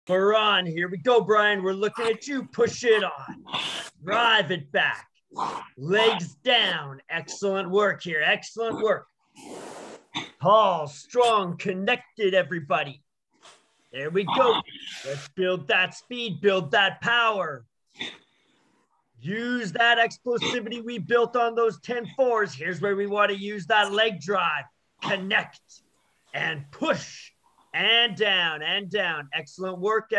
We're on. Here we go, Bryan. We're looking at you. Push it on. Drive it back. Legs down. Excellent work here. Excellent work. Tall, strong, connected, everybody. There we go. Let's build that speed, build that power. Use that explosivity we built on those 10-4s. Here's where we want to use that leg drive. Connect and push and down and down. Excellent work.